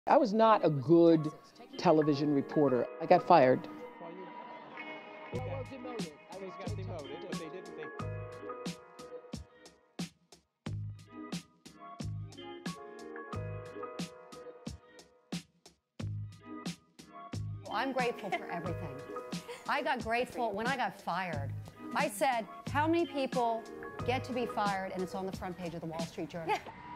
I was not a good television reporter. I got fired. Well, demoted. I got demoted, but they didn't think. Well, I'm grateful for everything. I got grateful when I got fired. I said, how many people get to be fired and it's on the front page of the Wall Street Journal?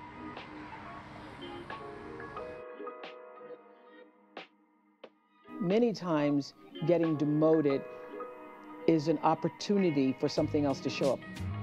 Many times getting demoted is an opportunity for something else to show up.